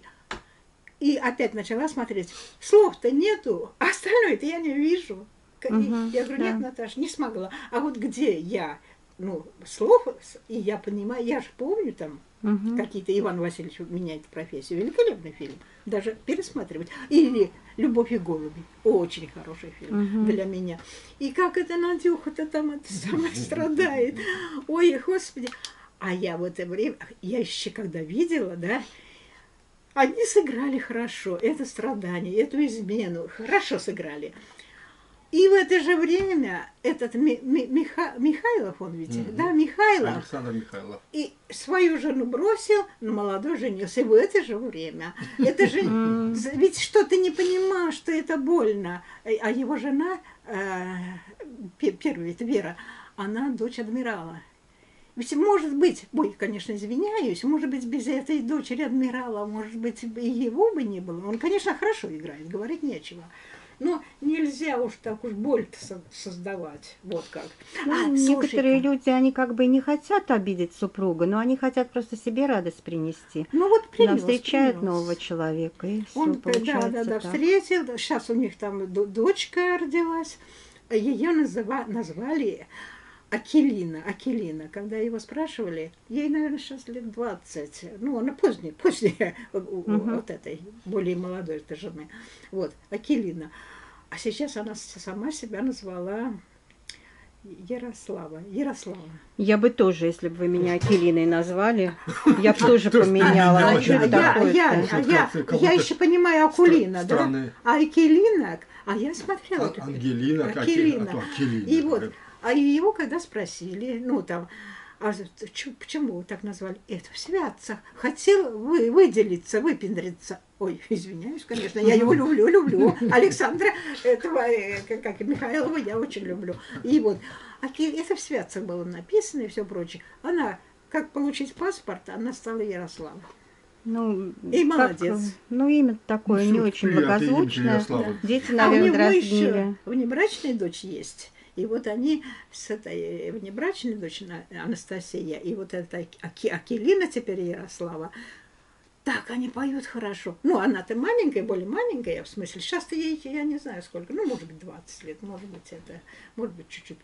И опять начала смотреть. Слов-то нету, а остальное-то я не вижу. Мгм, Я говорю, нет, да. Наташа, не смогла. А вот где я, слов, и я понимаю, я же помню там Мгм. какие-то Иван Васильевич меняет профессию. Великолепный фильм. Даже пересматривать. Или «Любовь и голуби». Очень хороший фильм Мгм. для меня. И как это Надюха-то там это самое страдает. Ой, Господи. А я в это время, я еще когда видела, да, они сыграли хорошо. Это страдание, эту измену. Хорошо сыграли. И в это же время этот Михайлов, он ведь, Мгм. да, Михайлов, Александр Михайлов. и свою жену бросил, на молодой женился. И в это же время. Это же ведь что ты не понимаешь, что это больно. А его жена, первая, это Вера, она дочь адмирала. Ведь может быть, конечно, извиняюсь, может быть, без этой дочери адмирала, может быть, и его бы не было. Он, конечно, хорошо играет, говорить нечего. Но нельзя уж так уж боль-то создавать. Вот как. Некоторые люди, они как бы и не хотят обидеть супруга, но они хотят просто себе радость принести. Ну вот Она встречает нового человека, и все Он, получается да, так. встретил. Сейчас у них там дочка родилась. Ее назвали Акелина. Когда его спрашивали, ей, наверное, сейчас лет 20. Ну, она поздняя вот этой, более молодой этой жены. Вот, Акелина. А сейчас она сама себя назвала Ярослава. Я бы тоже, если бы вы меня Акелиной назвали, я бы тоже поменяла. поменяла. Ну, что такое-то? Я еще понимаю Акулина, да? Странные. А Акелина, а я смотрела. Ангелина, Акелина. Акелина. И вот, а его когда спросили, почему вы так назвали? Это в святцах. Хотел выделиться, выпендриться. Ой, извиняюсь, конечно, я его люблю. Александра, этого, как и Михайлова, я очень люблю. И вот, это в святцах было написано и все прочее. Она, как получить паспорт, она стала Ярослава. Ну, И молодец. Имя такое не очень благозвучное. Дети, наверное, дразнили. Внебрачная дочь есть. И вот они с этой внебрачной дочерью Анастасия и вот эта Акелина теперь Ярослава, так они поют хорошо. Ну, она-то маленькая, более маленькая, в смысле, сейчас-то ей, я не знаю сколько, может быть, 20 лет, может быть, чуть-чуть.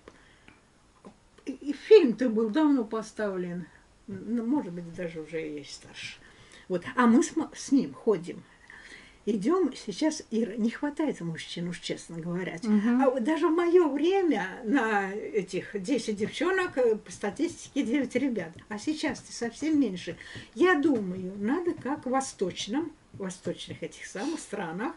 И фильм-то был давно поставлен, может быть, даже уже и старше. Вот. А мы с ним ходим. Идем сейчас, Ира, не хватает мужчин, уж честно говоря. А вот даже в мое время на этих 10 девчонок, по статистике 9 ребят. А сейчас-то совсем меньше. Я думаю, надо как в восточных этих самых странах,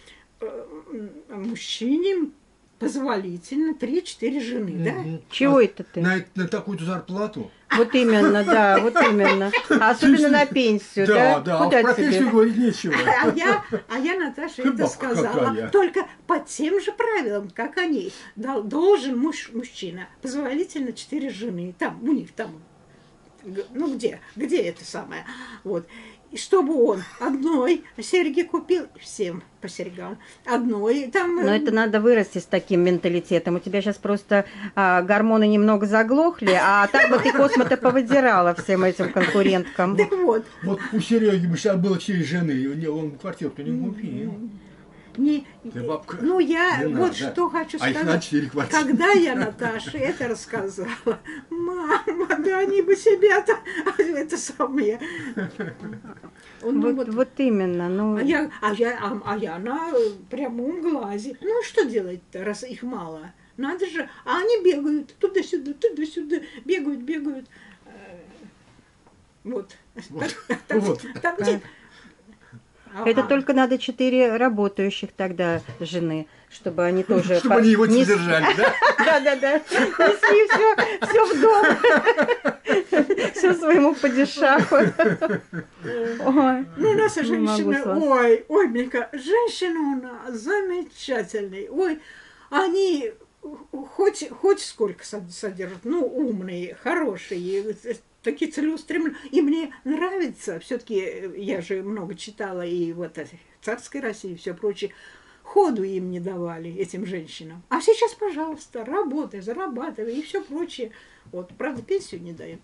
мужчине позволительно 3-4 жены, да? Чего это ты? На такую-то зарплату? Вот именно, да, вот именно. Особенно на пенсию, да? Да, Куда а про пенсию тебе? говорить нечего. А я Наташе это Бабка сказала. какая. Только по тем же правилам, как они. Должен мужчина позволительно 4 жены. Там, у них там. Ну, где это самое? Вот. И чтобы он одной серьги купил, всем по серьгам. Одной там... Но это надо вырасти с таким менталитетом. У тебя сейчас просто гормоны немного заглохли, а так бы ты космо-то повыдирала всем этим конкуренткам. Так вот. Вот у Сереги бы сейчас было 4 жены, он квартиру-то не купил. Ты, бабка, ну, я не вот надо. что хочу А их сказать. на 4 квартиры. Когда я Наташе это рассказала, мама, да они бы себя-то, это самое. Ну, Вот именно. Ну, А я на прямом глазе. Ну, что делать-то, раз их мало? Надо же. А они бегают туда-сюда, бегают. Вот. Вот. это только надо 4 работающих тогда жены, чтобы они тоже... Чтобы они его не держали, да? Да. Несли все в дом. Все своему падишаху. Ой, Ну, у нас не женщины, могу с вами. ой, Мика, женщины у нас замечательные. Ой, они хоть сколько содержат, ну, умные, хорошие, такие целеустремленные. И мне нравится, все-таки я же много читала и вот о царской России и все прочее, ходу им не давали, этим женщинам. А сейчас, пожалуйста, работай, зарабатывай и все прочее. Вот, правда, пенсию не дают.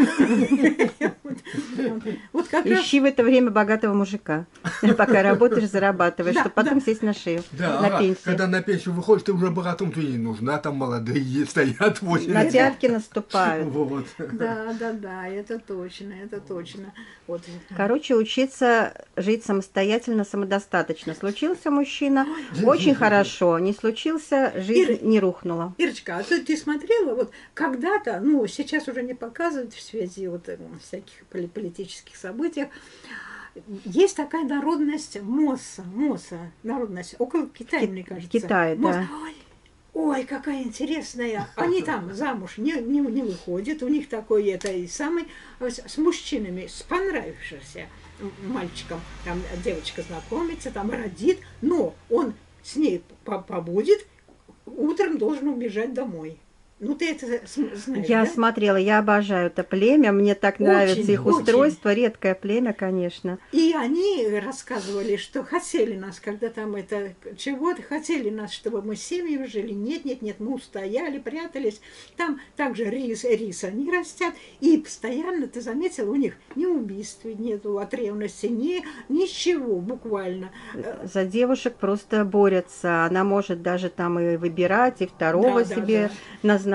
Ищи в это время богатого мужика, пока работаешь, зарабатываешь, чтобы потом сесть на шею, на пенсию. Когда на пенсию выходишь, ты уже богатым, ты не нужна, там молодые стоят, 8 На лет. тятки наступают. Вот. Да, это точно. Вот. Короче, учиться жить самостоятельно, самодостаточно. Случился мужчина, очень хорошо. Не случился, жизнь не рухнула. Ирочка, а ты смотрела, вот когда-то, ну, сейчас уже не показывают в связи вот всяких политических событиях, есть такая народность Моса, народность, около Китая, мне кажется. Китай, да. Ой, какая интересная. Они там замуж не выходят, у них такой это и самый, с мужчинами, с понравившимся мальчиком, там девочка знакомится, там родит, но он с ней побудет, утром должен убежать домой. Ну, ты это знаешь, Я да? смотрела, я обожаю это племя, мне так нравится их устройство, редкое племя, конечно. И они рассказывали, что хотели нас, когда там это чего-то, хотели нас, чтобы мы семьями жили. Нет, мы устояли, прятались. Там также рис они растят. И постоянно, ты заметила, у них ни убийств нету от ревности, ничего буквально. За девушек просто борются. Она может даже там и выбирать, и второго себе назначить.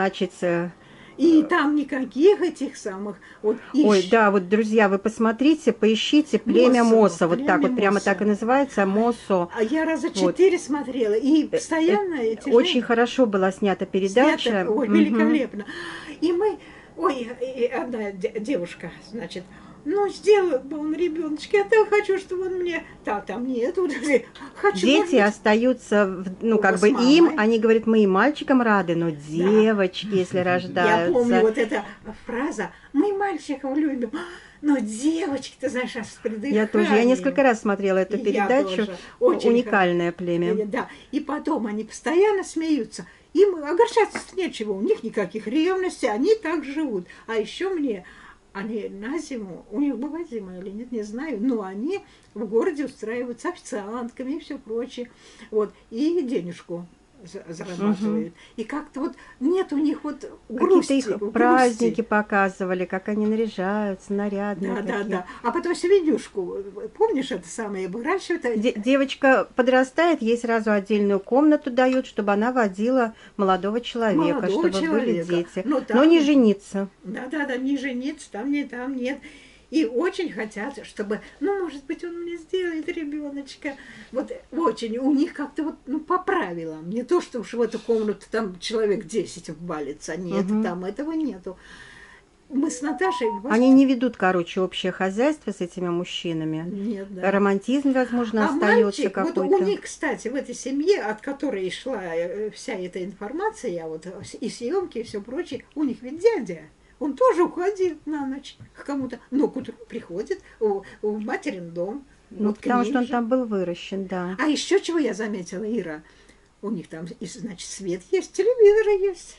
И там никаких этих самых... Вот, ой, да, вот, друзья, вы посмотрите, поищите племя Моса. Вот так вот, прямо так и называется, Мосо. А я раза 4 смотрела, и постоянно эти очень хорошо была снята передача. Ой, великолепно. И мы... Ой, одна девушка, значит... Ну, сделал бы он ребеночка, я так хочу, чтобы он мне... там нету. Хочу, дети остаются, ну, как бы им, они говорят, мы и мальчикам рады, но девочки, если рождаются... Я помню вот эта фраза, мы мальчиков любим, но девочки, ты знаешь, аж с придыханием. Я тоже, я несколько раз смотрела эту передачу, уникальное племя. Да, и потом они постоянно смеются. Им огорчаться нечего, у них никаких ревностей, они так живут. А еще мне... Они на зиму, у них бывает зима или нет, не знаю, но они в городе устраиваются официантками и все прочее. Вот, и денежку зарабатывают. И как-то вот нет у них вот грусти. Какие-то их праздники показывали, как они наряжаются, нарядные. Да. А потом свинюшку, помнишь, это самое, выращивают. Девочка подрастает, ей сразу отдельную комнату дают, чтобы она водила молодого человека, чтобы были дети. Но не жениться. Да, не жениться, там нет. И очень хотят, чтобы, ну, может быть, он мне сделает ребеночка. Вот очень, у них как-то вот, ну, по правилам. Не то, что уж в эту комнату там человек 10 ввалится. Нет, там этого нету. Мы с Наташей... Они не ведут, короче, общее хозяйство с этими мужчинами. Нет, да. Романтизм, возможно, остается какой-то. Вот у них, кстати, в этой семье, от которой шла вся эта информация, вот и съемки, и все прочее, у них ведь дядя. Он тоже уходил на ночь к кому-то, но к утру приходит в материн дом. Ну, вот потому что он там был выращен, да. А еще чего я заметила, Ира? У них там, значит, свет есть, телевизор есть.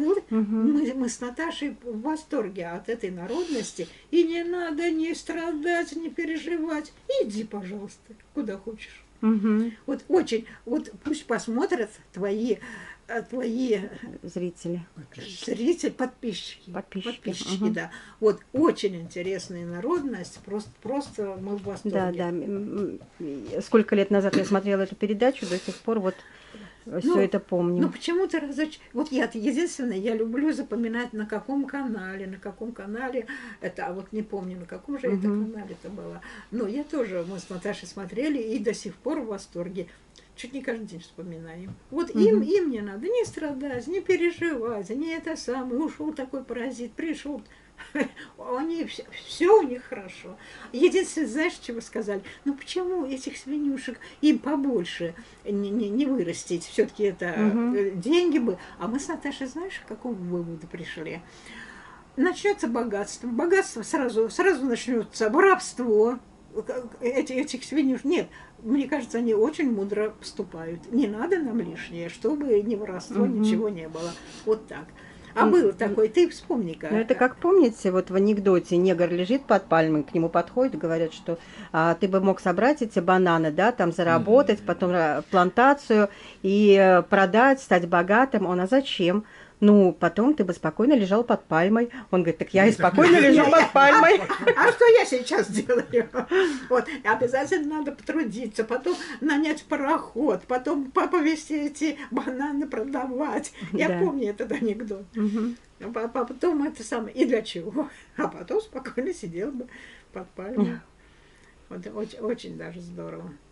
Мы с Наташей в восторге от этой народности. И не надо не страдать, не переживать. Иди, пожалуйста, куда хочешь. Вот очень, вот пусть посмотрят твои Зрители. зрители, подписчики, да. Вот очень интересная народность, просто мы в восторге. Да. Сколько лет назад я смотрела эту передачу, до сих пор вот все это помню. Ну почему-то вот я единственное, я люблю запоминать на каком канале это, а вот не помню, на каком же это канале это было. Но я тоже, мы с Наташей смотрели и до сих пор в восторге. Чуть не каждый день вспоминаем. Вот им не надо не страдать, не переживать, не это самое, ушел такой паразит, пришел. Они все у них хорошо. Единственное, знаешь, чего сказали? Ну почему этих свинюшек им побольше не вырастить? Все-таки это деньги бы. А мы с Наташей, знаешь, к какому выводу пришли? Начнется богатство. Богатство сразу начнется воровство. Этих свинюшек. Нет, мне кажется, они очень мудро поступают. Не надо нам лишнее, чтобы ни воровства, ничего не было. Вот так. А был такой, ты вспомни-ка. Ну, это как помните, вот в анекдоте негр лежит под пальмой, к нему подходят, говорят, что ты бы мог собрать эти бананы, да, там заработать, потом плантацию и продать, стать богатым. Он, а зачем? Ну, потом ты бы спокойно лежал под пальмой. Он говорит, так я и спокойно лежу под пальмой. А что я сейчас делаю? Вот, обязательно надо потрудиться, потом нанять пароход, потом повезти эти бананы продавать. Я помню этот анекдот. А потом это самое, и для чего? А потом спокойно сидел бы под пальмой. Вот, очень даже здорово.